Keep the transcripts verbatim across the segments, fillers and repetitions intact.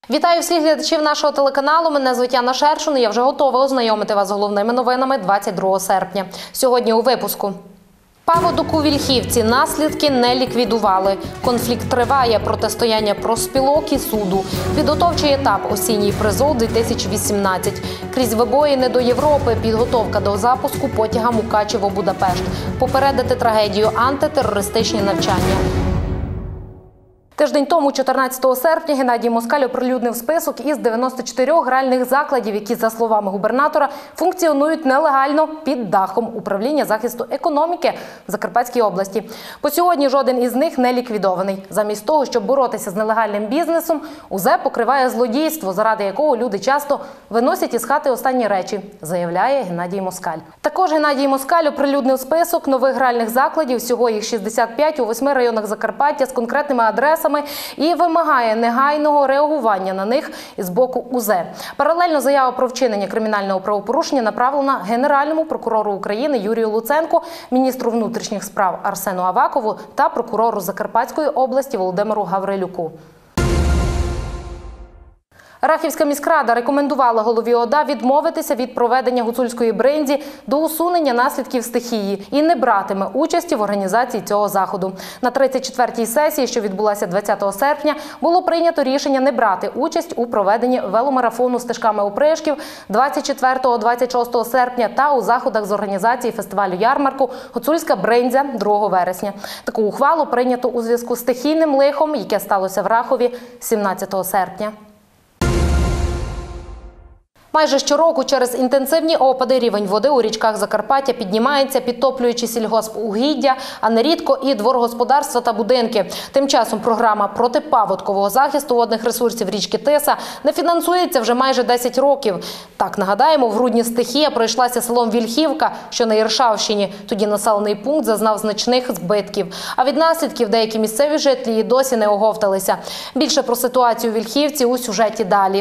Вітаю всіх глядачів нашого телеканалу. Мене звуть Яна Шершун і я вже готова ознайомити вас з головними новинами двадцять другого серпня. Сьогодні у випуску. Паводок у Вільхівці. Наслідки не ліквідували. Конфлікт триває. Протистояння профспілок і суду. Підготовчий етап осінній призов дві тисячі вісімнадцять. Крізь вибоїни до Європи. Підготовка до запуску потяга Мукачево-Будапешт. Попередити трагедію. Антитерористичні навчання. Тиждень тому, чотирнадцятого серпня, Геннадій Москаль оприлюднив список із дев'яноста чотирьох гральних закладів, які, за словами губернатора, функціонують нелегально під дахом управління захисту економіки в Закарпатській області. По сьогодні жоден із них не ліквідований. Замість того, щоб боротися з нелегальним бізнесом, УЗЕ покриває злодійство, заради якого люди часто виносять із хати останні речі, заявляє Геннадій Москаль. Також Геннадій Москаль оприлюднив список нових гральних закладів, всього їх шістдесят п'ять у восьми районах Закарпаття з конкретними адресами, і вимагає негайного реагування на них із боку УЗЕ. Паралельно заява про вчинення кримінального правопорушення направлена Генеральному прокурору України Юрію Луценку, міністру внутрішніх справ Арсену Авакову та прокурору Закарпатської області Володимиру Гаврилюку. Рахівська міськрада рекомендувала голові ОДА відмовитися від проведення гуцульської бринзі до усунення наслідків стихії і не братиме участі в організації цього заходу. На тридцять четвертій сесії, що відбулася двадцятого серпня, було прийнято рішення не брати участь у проведенні веломарафону стежками опришків двадцять четвертого - двадцять шостого серпня та у заходах з організації фестивалю ярмарку «Гуцульська бринзя» другого вересня. Таку ухвалу прийнято у зв'язку з стихійним лихом, яке сталося в Рахові сімнадцятого серпня. Майже щороку через інтенсивні опади рівень води у річках Закарпаття піднімається, підтоплюючи сільгоспугіддя, а нерідко і дворгосподарства та будинки. Тим часом програма протипаводкового захисту водних ресурсів річки Тиса не фінансується вже майже десять років. Так, нагадаємо, в грудні стихія пройшлася селом Вільхівка, що на Іршавщині. Тоді населений пункт зазнав значних збитків. А від наслідків деякі місцеві жителі і досі не оговталися. Більше про ситуацію у Вільхівці у сюжеті далі.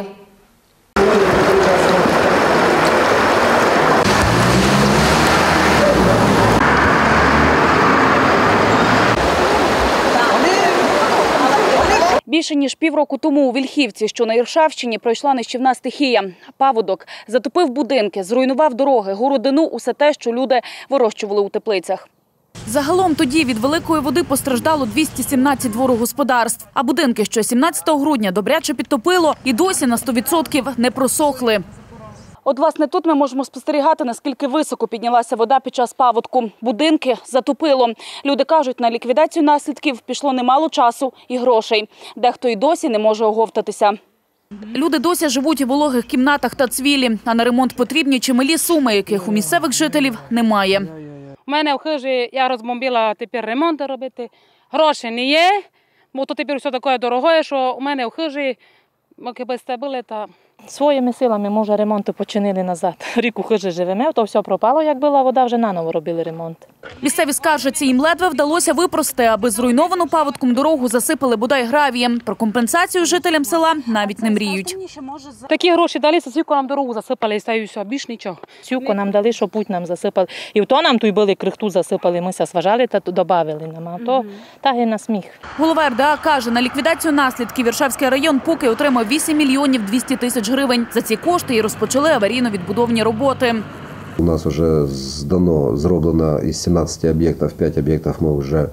Більше ніж півроку тому у Вільхівці, що на Іршавщині, пройшла нищівна стихія. Паводок затопив будинки, зруйнував дороги, городину – усе те, що люди вирощували у теплицях. Загалом тоді від великої води постраждало двісті сімнадцять дворогосподарств, а будинки, що сімнадцятого грудня добряче підтопило, і досі на сто відсотків не просохли. От, власне, тут ми можемо спостерігати, наскільки високо піднялася вода під час паводку. Будинки затопило. Люди кажуть, на ліквідацію наслідків пішло немало часу і грошей. Дехто й досі не може оговтатися. Люди досі живуть у вологих кімнатах та цвілі, а на ремонт потрібні чималі суми, яких у місцевих жителів немає. У мене в хижі, я розбомбила тепер ремонт робити. Гроші не є, бо то тепер все таке дороге, що у мене в хижі, якби це були, та... Своїми силами, може, ремонту починили назад. Рік у хижі живемо, то все пропало, як була вода, вже наново робили ремонт. Місцеві скаржаться, їм ледве вдалося випрости, аби зруйновану паводком дорогу засипали бодай гравієм. Про компенсацію жителям села навіть не мріють. Такі гроші дали, сівку нам дорогу засипали, і стаю все, більш нічого. Сівку нам дали, що путь нам засипали. І в то нам тут були, крихту засипали, ми ся сважали та додали нам. А то так і на сміх. Голова РДА каже, на ліквідацію наслідків Іршавський район поки отримав вісім мільйонів двісті тисяч гривень. За ці кошти і розпочали аварійно-відбудовні роботи. У нас вже здано, зроблено із сімнадцяти об'єктів, п'ять об'єктів ми вже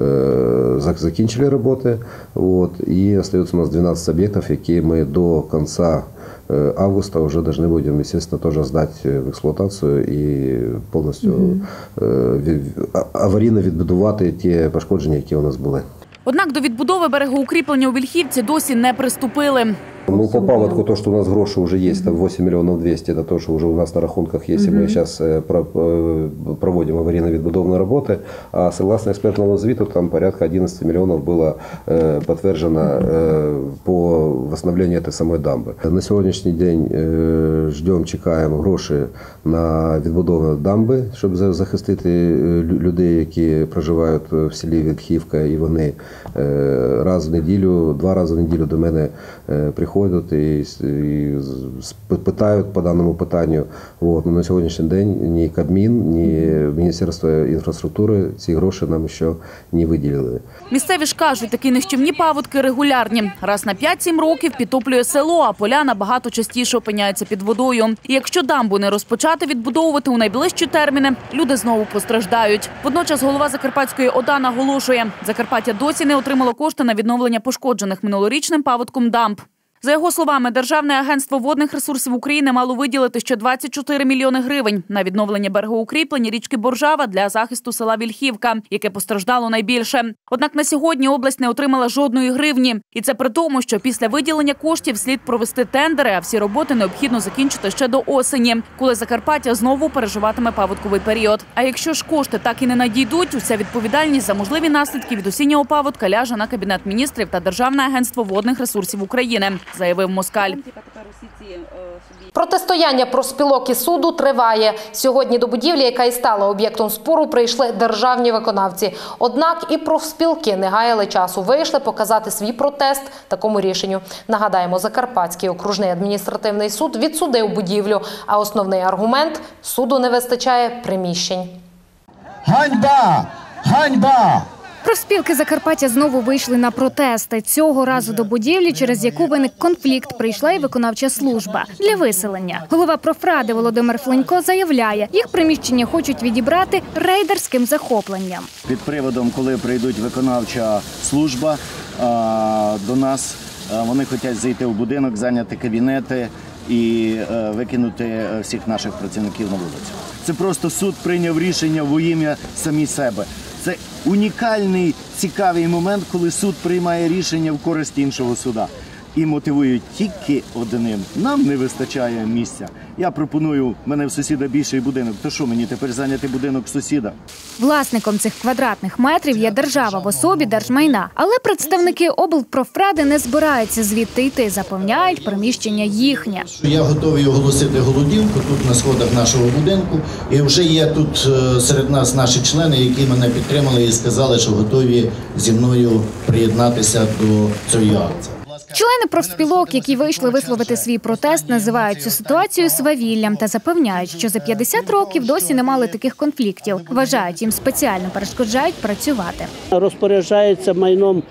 е, закінчили роботи. От, і залишається у нас дванадцять об'єктів, які ми до кінця августа вже повинні будемо, звісно, теж здати в експлуатацію і повністю mm-hmm. е, аварійно відбудувати ті пошкодження, які у нас були. Однак до відбудови берегоукріплення у Вільхівці досі не приступили. Ну, по паводку, то, что у нас гроши уже есть, там восемь миллионов двести, это то, что уже у нас на рахунках есть, и мы сейчас проводим аварийно-відбудовные работы, а согласно экспертному звіту, там порядка одиннадцать миллионов было подтверждено по восстановлению этой самой дамбы. На сьогоднішній день ждем, чекаємо гроші на відбудову дамби, щоб захистити людей, які проживають в селі Вільхівка, і вони раз в неділю, два рази в неділю до мене приходять приходят и, и пытают по данному питанню. Вот. Но на сьогоднішній день ні Кабмін, ні Міністерство інфраструктури ці гроші нам ще не виділили. Місцеві ж кажуть, такі нищівні паводки регулярні. Раз на п'ять-сім років підтоплює село, а поля набагато частіше опиняються під водою. І якщо дамбу не розпочати відбудовувати у найближчі терміни, люди знову постраждають. Водночас голова Закарпатської ОДА наголошує, Закарпаття досі не отримало кошти на відновлення пошкоджених минулорічним паводком дамб. За його словами, Державне агентство водних ресурсів України мало виділити ще двадцять чотири мільйони гривень на відновлення берегоукріплень річки Боржава для захисту села Вільхівка, яке постраждало найбільше. Однак на сьогодні область не отримала жодної гривні. І це при тому, що після виділення коштів слід провести тендери, а всі роботи необхідно закінчити ще до осені, коли Закарпаття знову переживатиме паводковий період. А якщо ж кошти так і не надійдуть, уся відповідальність за можливі наслідки від осіннього паводка ляже на Кабінет міністрів та Державне агентство водних ресурсів України, заявив Москаль. Протистояння профспілок і суду триває. Сьогодні до будівлі, яка і стала об'єктом спору, прийшли державні виконавці. Однак і профспілки не гаяли часу. Вийшли показати свій протест такому рішенню. Нагадаємо, Закарпатський окружний адміністративний суд відсудив будівлю, а основний аргумент – суду не вистачає приміщень. Ганьба! Ганьба! Профспілки Закарпаття знову вийшли на протести. Цього разу до будівлі, через яку виник конфлікт, прийшла і виконавча служба для виселення. Голова профради Володимир Фленько заявляє, їх приміщення хочуть відібрати рейдерським захопленням. Під приводом, коли прийдуть виконавча служба до нас, вони хочуть зайти в будинок, зайняти кабінети і викинути всіх наших працівників на вулицю. Це просто суд прийняв рішення во ім'я самі себе. Це унікальний, цікавий момент, коли суд приймає рішення в користь іншого суда. І мотивують тільки одним. Нам не вистачає місця. Я пропоную, в мене в сусіда більший будинок. То що, мені тепер зайняти будинок сусіда? Власником цих квадратних метрів є держава в особі держмайна. Але представники облпрофради не збираються звідти йти. Запевняють, приміщення їхнє. Я готовий оголосити голодівку тут на сходах нашого будинку. І вже є тут серед нас наші члени, які мене підтримали і сказали, що готові зі мною приєднатися до цієї акції. Члени профспілок, які вийшли висловити свій протест, називають цю ситуацію свавіллям та запевняють, що за п'ятдесят років досі не мали таких конфліктів. Вважають, їм спеціально перешкоджають працювати. Розпоряджається майном,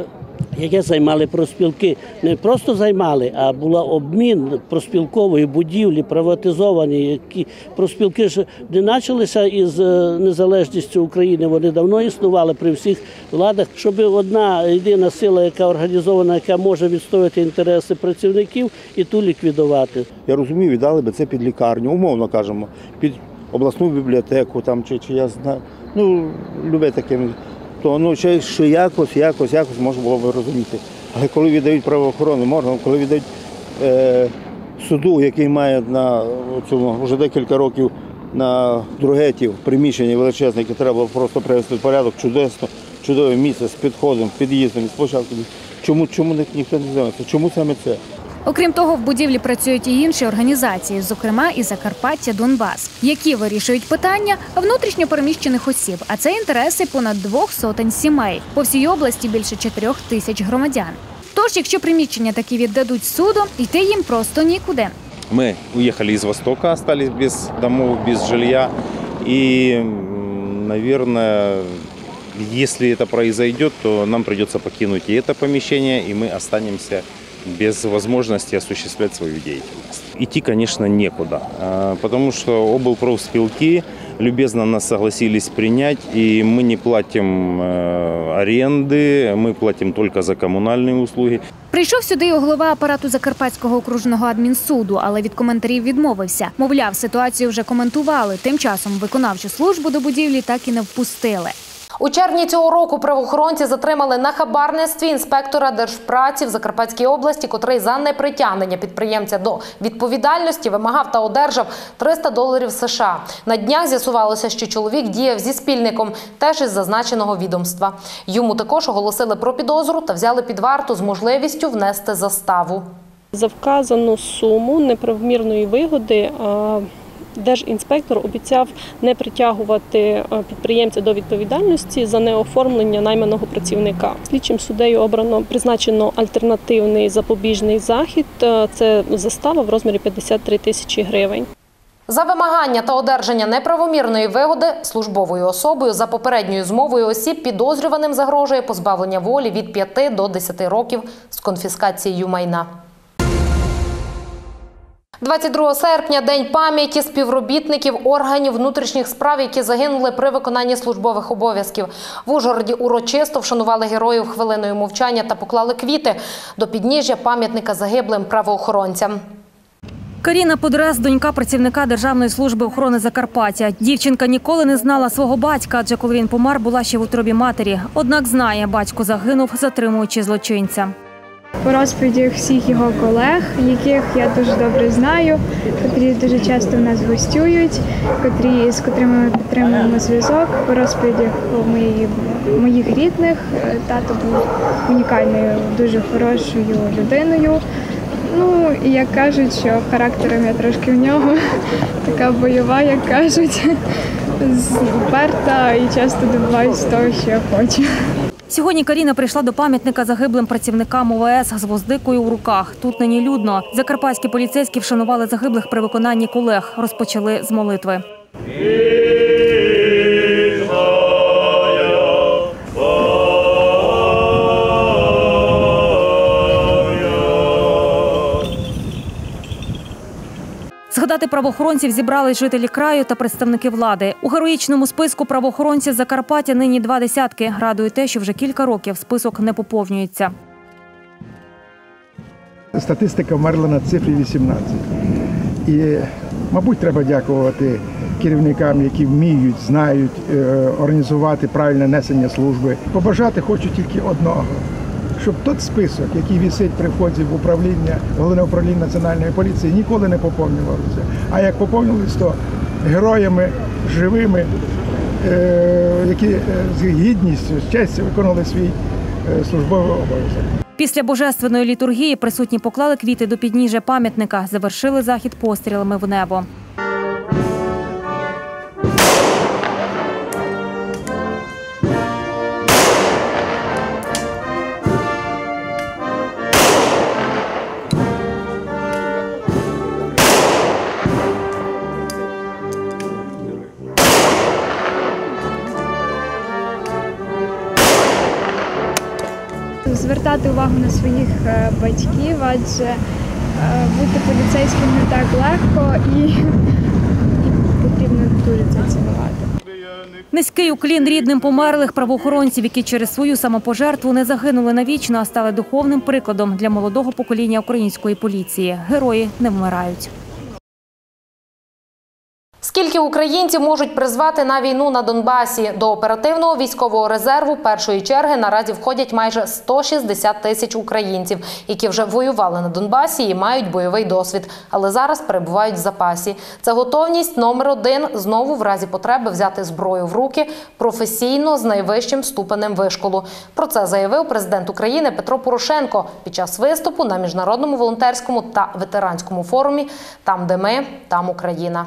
яке займали профспілки. Не просто займали, а була обмін профспілкової будівлі, приватизовані. Які профспілки ж не почалися із незалежністю України, вони давно існували при всіх владах. Щоб одна єдина сила, яка організована, яка може відстояти інтереси працівників, і ту ліквідувати. Я розумію, віддали би це під лікарню, умовно кажемо, під обласну бібліотеку, там, чи, чи я знаю, ну, любе таке. То ну, що якось, якось, якось можна було б розуміти. Але коли віддають правоохорони, можна, коли віддають е, суду, який має на цьому вже декілька років на Другетів приміщення величезне, яке треба просто привести в порядок, чудесно, чудове місце з підходом, під'їздом, з площадкою. Чому, чому ніхто не займається? Чому саме це? Окрім того, в будівлі працюють і інші організації, зокрема і Закарпаття Донбас, які вирішують питання внутрішньо переміщених осіб, а це інтереси понад двох сотень сімей. По всій області більше чотирьох тисяч громадян. Тож, якщо приміщення таки віддадуть суду, йти їм просто нікуди. Ми уїхали з Востока, остались без домов, без жилья. І, мабуть, если это произойдет, то нам придется покинуть и это помещение, и мы останемся без возможности осуществлять свою деятельность. Идти, конечно, некуда, потому что облпрофспилки любезно нас согласились принять, и мы не платим аренды, мы платим только за коммунальные услуги. Прийшов сюди і голова апарату Закарпатського окружного адмінсуду, але від коментарів відмовився. Мовляв, ситуацію вже коментували. Тим часом виконавчу службу до будівлі так і не впустили. У червні цього року правоохоронці затримали на хабарництві інспектора Держпраці в Закарпатській області, котрий за непритягнення підприємця до відповідальності вимагав та одержав триста доларів США. На днях з'ясувалося, що чоловік діяв зі спільником, теж із зазначеного відомства. Йому також оголосили про підозру та взяли під варту з можливістю внести заставу. За вказану суму неправомірної вигоди держінспектор обіцяв не притягувати підприємця до відповідальності за неоформлення найманого працівника. Слідчим суддею обрано призначено альтернативний запобіжний захід. Це застава в розмірі п'ятдесят три тисячі гривень. За вимагання та одержання неправомірної вигоди службовою особою за попередньою змовою осіб підозрюваним загрожує позбавлення волі від п'яти до десяти років з конфіскацією майна. двадцять другого серпня – День пам'яті співробітників органів внутрішніх справ, які загинули при виконанні службових обов'язків. В Ужгороді урочисто вшанували героїв хвилиною мовчання та поклали квіти до підніжжя пам'ятника загиблим правоохоронцям. Каріна Подрез – донька працівника Державної служби охорони Закарпаття. Дівчинка ніколи не знала свого батька, адже коли він помер, була ще в утробі матері. Однак знає, батько загинув, затримуючи злочинця. По розповідях всіх його колег, яких я дуже добре знаю, котрі дуже часто в нас гостюють, котрі, з котрими ми підтримуємо зв'язок, по розповідях моїх, моїх рідних, тато був унікальною, дуже хорошою людиною. Ну, і як кажуть, що характером я трошки в нього така бойова, як кажуть, уперта і часто добиваюсь того, що я хочу. Сьогодні Каріна прийшла до пам'ятника загиблим працівникам О В С з гвоздикою у руках. Тут нині людно. Закарпатські поліцейські вшанували загиблих при виконанні колег. Розпочали з молитви. Згадати правоохоронців зібрались жителі краю та представники влади. У героїчному списку правоохоронців Закарпаття нині два десятки. Радує те, що вже кілька років список не поповнюється. Статистика вмерла на цифрі вісімнадцять. І, мабуть, треба дякувати керівникам, які вміють, знають організувати правильне несення служби. Побажати хочу тільки одного. Щоб той список, який висить при вході в управління, Головне управління Національної поліції, ніколи не поповнювався. А як поповнювалися, то героями, живими, які з гідністю, з честю виконували свій службовий обов'язок. Після божественної літургії присутні поклали квіти до підніжжя пам'ятника, завершили захід пострілами в небо. Звертати увагу на своїх батьків, адже бути поліцейським не так легко і, і потрібно дуже це цінувати. Низький уклін рідним померлих правоохоронців, які через свою самопожертву не загинули навічно, а стали духовним прикладом для молодого покоління української поліції. Герої не вмирають. Скільки українців можуть призвати на війну на Донбасі? До оперативного військового резерву першої черги наразі входять майже сто шістдесят тисяч українців, які вже воювали на Донбасі і мають бойовий досвід, але зараз перебувають в запасі. Це готовність номер один – знову в разі потреби взяти зброю в руки професійно з найвищим ступенем вишколу. Про це заявив президент України Петро Порошенко під час виступу на Міжнародному волонтерському та ветеранському форумі «Там, де ми, там Україна».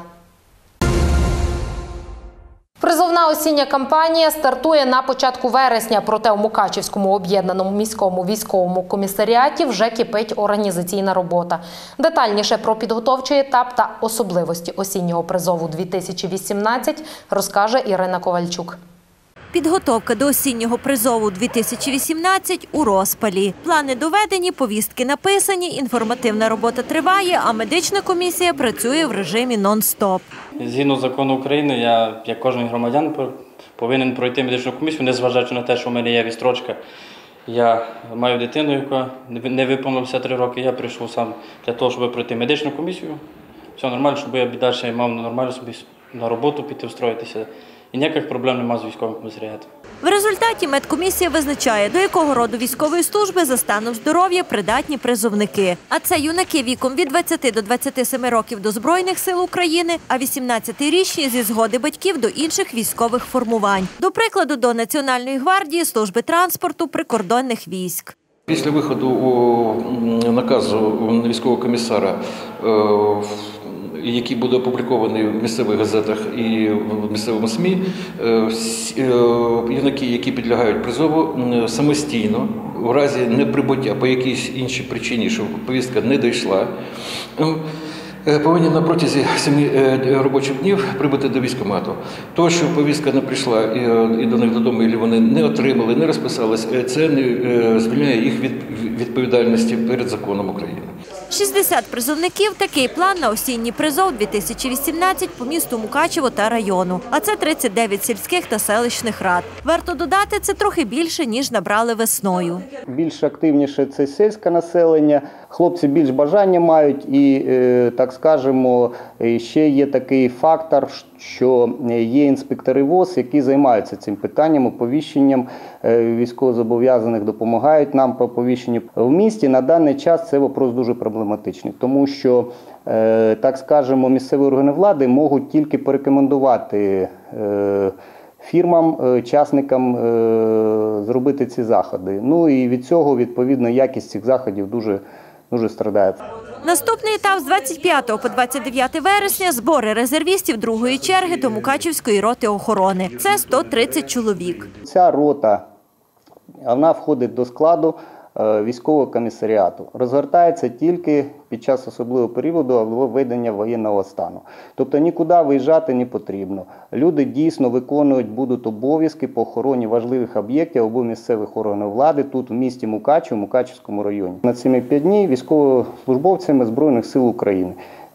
Призовна осіння кампанія стартує на початку вересня, проте у Мукачівському об'єднаному міському військовому комісаріаті вже кипить організаційна робота. Детальніше про підготовчий етап та особливості осіннього призову дві тисячі вісімнадцять розкаже Ірина Ковальчук. Підготовка до осіннього призову дві тисячі вісімнадцять у розпалі. Плани доведені, повістки написані, інформативна робота триває, а медична комісія працює в режимі нон-стоп. Згідно закону України, я, як кожен громадян, повинен пройти медичну комісію, незважаючи на те, що в мене є відстрочка. Я маю дитину, яка не виповнилася три роки, я прийшов сам для того, щоб пройти медичну комісію. Все нормально, щоб я далі мав нормально собі на роботу піти, встроїтися. І ніяких проблем немає з військовим комісаріатом. В результаті медкомісія визначає, до якого роду військової служби за станом здоров'я придатні призовники. А це юнаки віком від двадцяти до двадцяти семи років до Збройних сил України, а вісімнадцятирічні зі згоди батьків до інших військових формувань. До прикладу, до Національної гвардії, служби транспорту, прикордонних військ. Після виходу наказу військового комісара який буде опублікований в місцевих газетах і в місцевому СМІ, юнаки, які підлягають призову, самостійно, в разі неприбуття по якійсь іншій причині, що повістка не дійшла, повинні на протязі семи робочих днів прибути до військкомату. То, що повістка не прийшла і до них додому, і вони не отримали, не розписались, це не звільняє їх від відповідальності перед законом України. шістдесят призовників – такий план на осінній призов дві тисячі вісімнадцять по місту Мукачево та району. А це тридцять дев'ять сільських та селищних рад. Варто додати, це трохи більше, ніж набрали весною. Більш активніше це сільське населення, хлопці більш бажання мають і, так скажемо, ще є такий фактор, що є інспектори ВОЗ, які займаються цим питанням, оповіщенням військовозобов'язаних, допомагають нам по оповіщенню. В місті на даний час це вопрос дуже проблематичний, тому що, так скажемо, місцеві органи влади можуть тільки порекомендувати фірмам, частникам зробити ці заходи. Ну і від цього, відповідно, якість цих заходів дуже, дуже страдає. Наступний етап з двадцять п'ятого по двадцять дев'яте вересня – збори резервістів другої черги до Мукачівської роти охорони. Це сто тридцять чоловік. Ця рота, вона входить до складу військового комісаріату. Розгортається тільки під час особливого періоду або введення воєнного стану. Тобто нікуди виїжджати не потрібно. Люди дійсно виконують будуть обов'язки по охороні важливих об'єктів або місцевих органів влади тут в місті Мукачево, Мукачівському районі. На ці п'ять днів військовослужбовцями Збройних сил України.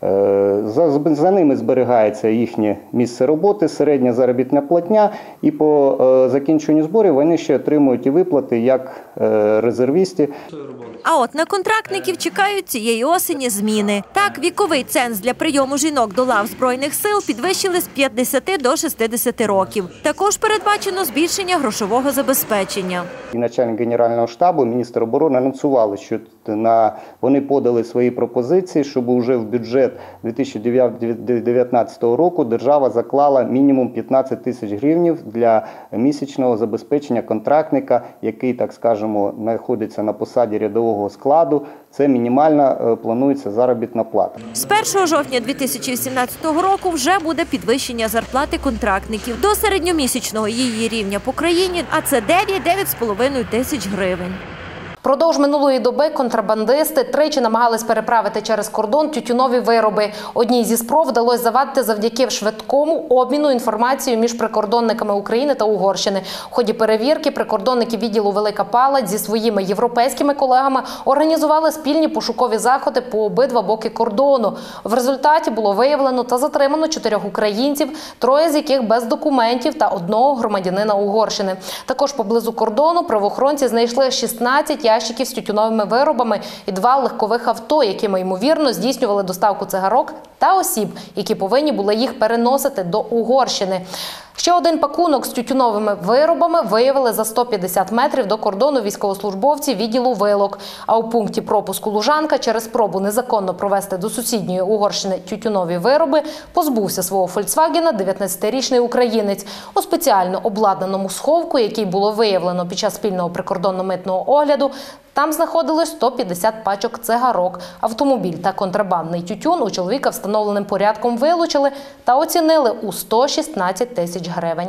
За, за ними зберігається їхнє місце роботи, середня заробітна платня, і по е, закінченню зборів вони ще отримують і виплати як е, резервісти. А от на контрактників чекають цієї осені зміни. Так, віковий ценз для прийому жінок до лав Збройних сил підвищили з п'ятдесяти до шістдесяти років. Також передбачено збільшення грошового забезпечення. І начальник Генерального штабу, міністр оборони анонсували, що на, вони подали свої пропозиції, щоб уже в бюджет дві тисячі дев'ятнадцятого року держава заклала мінімум п'ятнадцять тисяч гривень для місячного забезпечення контрактника, який, так скажемо, знаходиться на посаді рядового складу. Це мінімальна планується заробітна плата. З першого жовтня дві тисячі вісімнадцятого року вже буде підвищення зарплати контрактників до середньомісячного її рівня по країні, а це дев'ять - дев'ять з половиною тисяч гривень. Продовж минулої доби контрабандисти тричі намагались переправити через кордон тютюнові вироби. Одній зі спроб вдалося завадити завдяки швидкому обміну інформацією між прикордонниками України та Угорщини. В ході перевірки прикордонники відділу Велика Палать зі своїми європейськими колегами організували спільні пошукові заходи по обидва боки кордону. В результаті було виявлено та затримано чотирьох українців, троє з яких без документів та одного громадянина Угорщини. Також поблизу кордону правоохоронці знайшли шістнадцять ящиків з тютюновими виробами і два легкових авто, якими, ймовірно, здійснювали доставку цигарок та осіб, які повинні були їх переносити до Угорщини. Ще один пакунок з тютюновими виробами виявили за сто п'ятдесят метрів до кордону військовослужбовці відділу Вилок. А у пункті пропуску Лужанка через спробу незаконно провести до сусідньої Угорщини тютюнові вироби позбувся свого «Фольксвагена» дев'ятнадцятирічний українець. У спеціально обладнаному сховку, який було виявлено під час спільного прикордонно-митного огляду, там знаходилось сто п'ятдесят пачок цигарок. Автомобіль та контрабандний тютюн у чоловіка встановленим порядком вилучили та оцінили у сто шістнадцять тисяч гривень.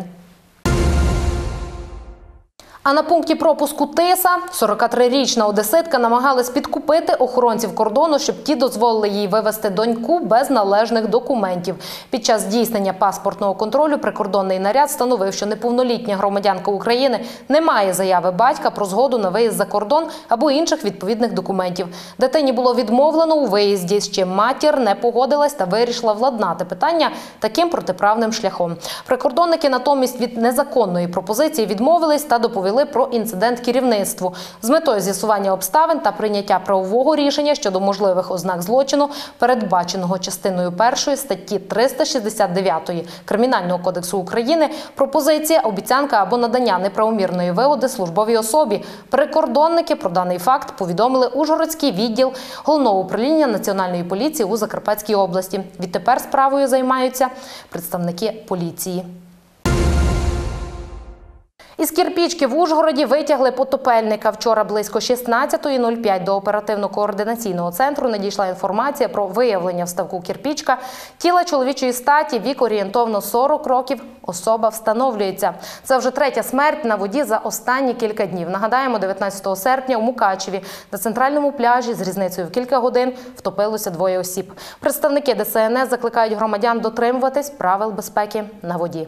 А на пункті пропуску Тиса сорокатрирічна одеситка намагалась підкупити охоронців кордону, щоб ті дозволили їй вивезти доньку без належних документів. Під час здійснення паспортного контролю прикордонний наряд встановив, що неповнолітня громадянка України не має заяви батька про згоду на виїзд за кордон або інших відповідних документів. Дитині було відмовлено у виїзді, з чим матір не погодилась та вирішила владнати питання таким протиправним шляхом. Прикордонники натомість від незаконної пропозиції відмовились та доповіли про інцидент керівництву. З метою з'ясування обставин та прийняття правового рішення щодо можливих ознак злочину, передбаченого частиною першої статті триста шістдесят дев'ять Кримінального кодексу України, пропозиція, обіцянка або надання неправомірної вигоди службовій особі. Прикордонники про даний факт повідомили Ужгородський відділ Головного управління Національної поліції у Закарпатській області. Відтепер справою займаються представники поліції. Із Кірпічки в Ужгороді витягли потопельника. Вчора близько шістнадцятої нуль п'ять до оперативно-координаційного центру надійшла інформація про виявлення в ставку Кірпічка тіла чоловічої статі, вік орієнтовно сорок років. Особа встановлюється. Це вже третя смерть на воді за останні кілька днів. Нагадаємо, дев'ятнадцятого серпня у Мукачеві на центральному пляжі з різницею в кілька годин втопилося двоє осіб. Представники Де Се Ен Ес закликають громадян дотримуватись правил безпеки на воді.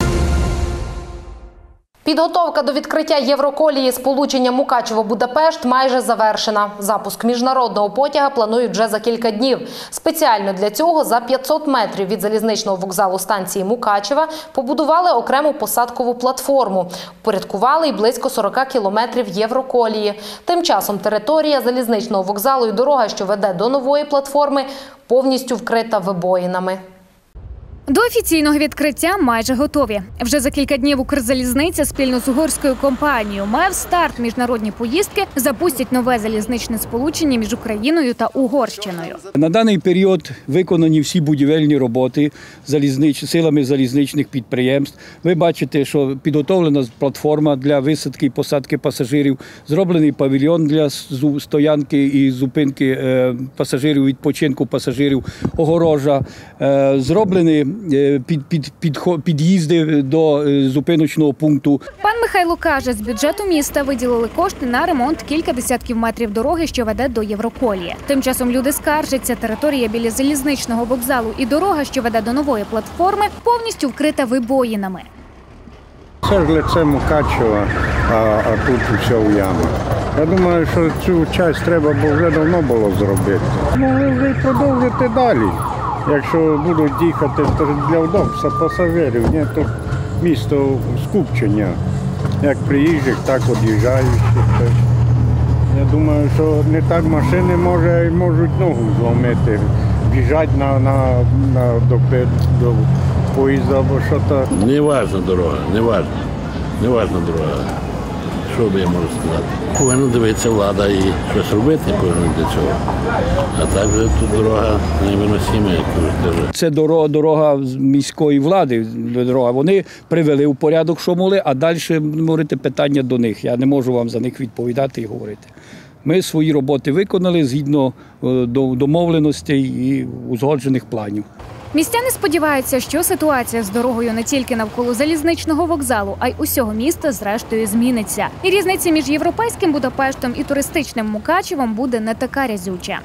Підготовка до відкриття Євроколії сполучення Мукачево-Будапешт майже завершена. Запуск міжнародного потяга планують вже за кілька днів. Спеціально для цього за п'ятсот метрів від залізничного вокзалу станції Мукачева побудували окрему посадкову платформу. Впорядкували й близько сорока кілометрів Євроколії. Тим часом територія залізничного вокзалу і дорога, що веде до нової платформи, повністю вкрита вибоїнами. До офіційного відкриття майже готові. Вже за кілька днів Укрзалізниця спільно з угорською компанією МЕВ «Старт» міжнародні поїздки запустять нове залізничне сполучення між Україною та Угорщиною. На даний період виконані всі будівельні роботи залізнич... силами залізничних підприємств. Ви бачите, що підготовлена платформа для висадки і посадки пасажирів, зроблений павільйон для стоянки і зупинки пасажирів, відпочинку пасажирів, огорожа, зроблені Під, під, під, під'їзди до зупиночного пункту. Пан Михайло каже, з бюджету міста виділили кошти на ремонт кілька десятків метрів дороги, що веде до Євроколії. Тим часом люди скаржаться, територія біля залізничного вокзалу і дорога, що веде до нової платформи, повністю вкрита вибоїнами. Це ж лице Мукачева, а, а тут усе в ямах. Я думаю, що цю часть треба вже давно було зробити. Могли вже й продовжити далі. Якщо будуть їхати, то для удобства пасажирів, ні, то місто скупчення, як приїжджих, так від'їжджаючих. Я думаю, що не так машини може, можуть ногу зломити, біжать на, на, на, до, до поїзда або що то. Не важна дорога, не важна, не важна дорога. Що би я можу сказати? Повинна дивитися влада і щось робити повинна для цього. А так вже тут дорога невиносима, як кажуть. Це дорога, дорога міської влади, дорога. Вони привели в порядок, що могли, а далі говорите питання до них. Я не можу вам за них відповідати і говорити. Ми свої роботи виконали згідно домовленостей і узгоджених планів. Містяни сподіваються, що ситуація з дорогою не тільки навколо залізничного вокзалу, а й усього міста зрештою зміниться. І різниця між європейським Будапештом і туристичним Мукачевом буде не така разюча.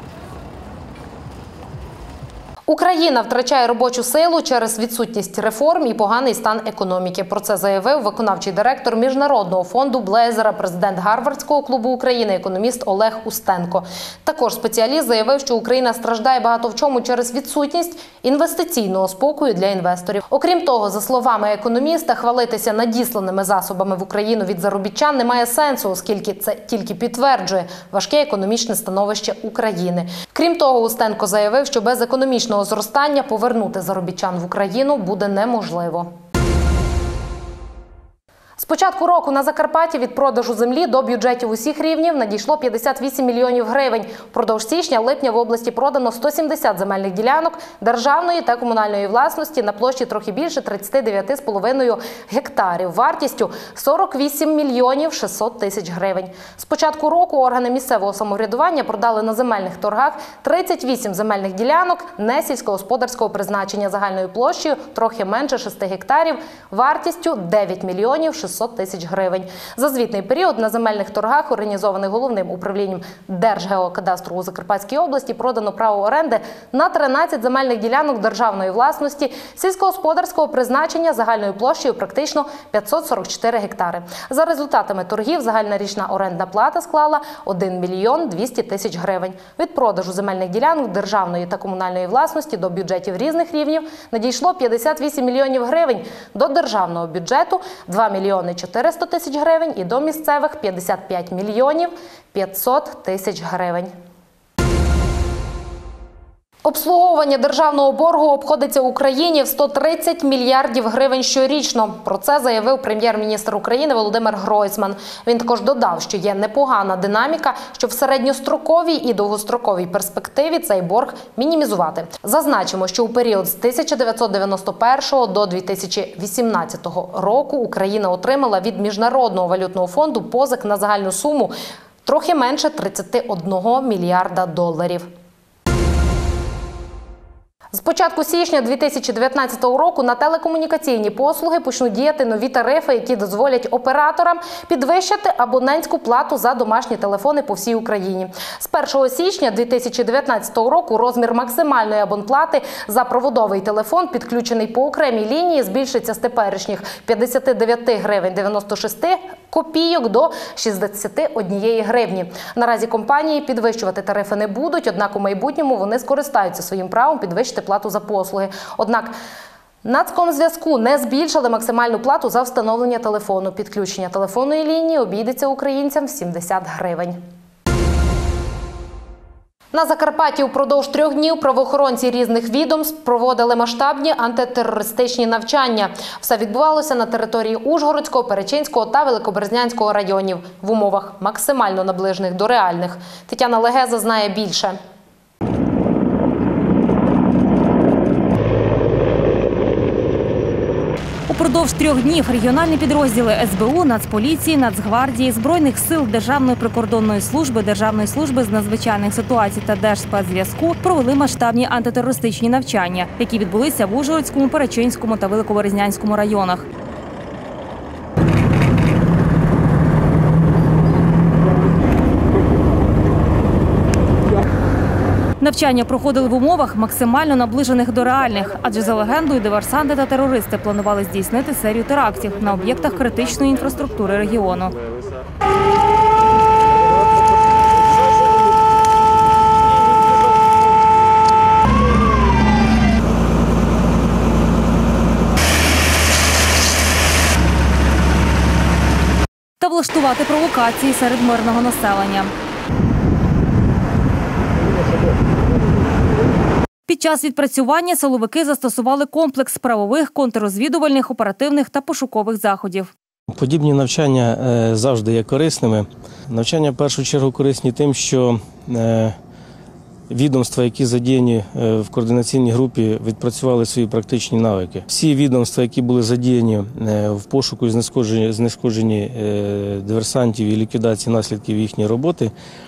Україна втрачає робочу силу через відсутність реформ і поганий стан економіки. Про це заявив виконавчий директор Міжнародного фонду Блейзера, президент Гарвардського клубу України, економіст Олег Устенко. Також спеціаліст заявив, що Україна страждає багато в чому через відсутність інвестиційного спокою для інвесторів. Окрім того, за словами економіста, хвалитися надісланими засобами в Україну від заробітчан немає сенсу, оскільки це тільки підтверджує важке економічне становище України. Крім того, Устенко заявив, що без економічного зростання повернути заробітчан в Україну буде неможливо. З початку року на Закарпатті від продажу землі до бюджетів усіх рівнів надійшло п'ятдесят вісім мільйонів гривень. Впродовж січня-липня в області продано сто сімдесят земельних ділянок державної та комунальної власності на площі трохи більше тридцяти дев'яти з половиною гектарів, вартістю сорок вісім мільйонів шістсот тисяч гривень. З початку року органи місцевого самоврядування продали на земельних торгах тридцять вісім земельних ділянок несільськогосподарського призначення загальною площею трохи менше шести гектарів, вартістю дев'ять мільйонів шістсот тисяч гривень. За звітний період на земельних торгах, організованих головним управлінням Держгеокадастру у Закарпатській області, продано право оренди на тринадцять земельних ділянок державної власності сільськогосподарського призначення загальною площею практично п'ятсот сорок чотири гектари. За результатами торгів загальна річна орендна плата склала один мільйон двісті тисяч гривень. Від продажу земельних ділянок державної та комунальної власності до бюджетів різних рівнів надійшло п'ятдесят вісім мільйонів гривень, до державного бюджету – два мільйони чотириста тисяч гривень і до місцевих – п'ятдесят п'ять мільйонів п'ятсот тисяч гривень. Обслуговування державного боргу обходиться Україні в сто тридцять мільярдів гривень щорічно. Про це заявив прем'єр-міністр України Володимир Гройсман. Він також додав, що є непогана динаміка, щоб в середньостроковій і довгостроковій перспективі цей борг мінімізувати. Зазначимо, що у період з тисяча дев'ятсот дев'яносто першого до дві тисячі вісімнадцятого року Україна отримала від Міжнародного валютного фонду позик на загальну суму трохи менше тридцяти одного мільярда доларів. З початку січня дві тисячі дев'ятнадцятого року на телекомунікаційні послуги почнуть діяти нові тарифи, які дозволять операторам підвищити абонентську плату за домашні телефони по всій Україні. З першого січня дві тисячі дев'ятнадцятого року розмір максимальної абонплати за проводовий телефон, підключений по окремій лінії, збільшиться з теперішніх п'ятдесят дев'ять гривень дев'яносто шість копійок до шістдесят однієї гривні. Наразі компанії підвищувати тарифи не будуть, однак у майбутньому вони скористаються своїм правом підвищити плату за послуги. Однак Нацкомзв'язку не збільшили максимальну плату за встановлення телефону. Підключення телефонної лінії обійдеться українцям в сімдесят гривень. На Закарпатті упродовж трьох днів правоохоронці різних відомств проводили масштабні антитерористичні навчання. Все відбувалося на території Ужгородського, Перечинського та Великоберезнянського районів в умовах максимально наближених до реальних. Тетяна Легеза знає більше. Упродовж трьох днів регіональні підрозділи ес бе у, Нацполіції, Нацгвардії, Збройних сил, Державної прикордонної служби, Державної служби з надзвичайних ситуацій та Держспецзв'язку провели масштабні антитерористичні навчання, які відбулися в Ужгородському, Перечинському та Великоберезнянському районах. Навчання проходили в умовах, максимально наближених до реальних, адже за легендою диверсанти та терористи планували здійснити серію терактів на об'єктах критичної інфраструктури регіону. Та влаштувати провокації серед мирного населення. Під час відпрацювання силовики застосували комплекс правових, контррозвідувальних, оперативних та пошукових заходів. Подібні навчання завжди є корисними. Навчання в першу чергу корисні тим, що відомства, які задіяні в координаційній групі, відпрацювали свої практичні навики. Всі відомства, які були задіяні в пошуку і знешкодженні диверсантів і ліквідації наслідків їхньої роботи,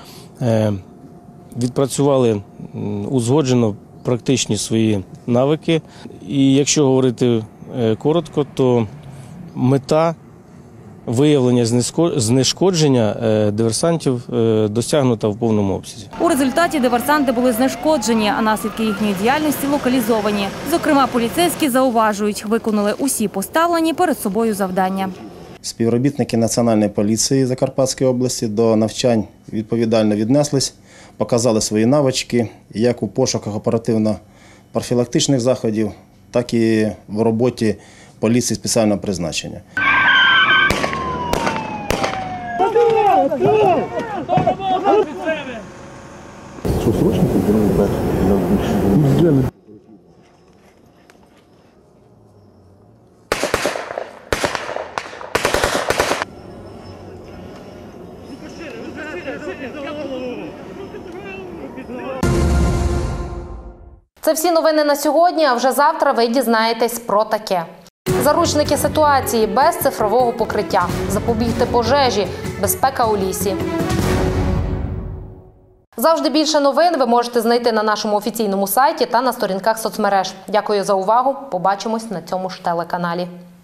відпрацювали узгоджено практичні свої навики. І якщо говорити коротко, то мета виявлення знешкодження диверсантів досягнута в повному обсязі. У результаті диверсанти були знешкоджені, а наслідки їхньої діяльності локалізовані. Зокрема, поліцейські зауважують, виконали усі поставлені перед собою завдання. Співробітники Національної поліції Закарпатської області до навчань відповідально віднеслись, показали свої навички як у пошуках оперативно-профілактичних заходів, так і в роботі поліції спеціального призначення. Це всі новини на сьогодні, а вже завтра ви дізнаєтесь про таке. Заручники ситуації без цифрового покриття. Запобігти пожежі. Безпека у лісі. Завжди більше новин ви можете знайти на нашому офіційному сайті та на сторінках соцмереж. Дякую за увагу. Побачимось на цьому ж телеканалі.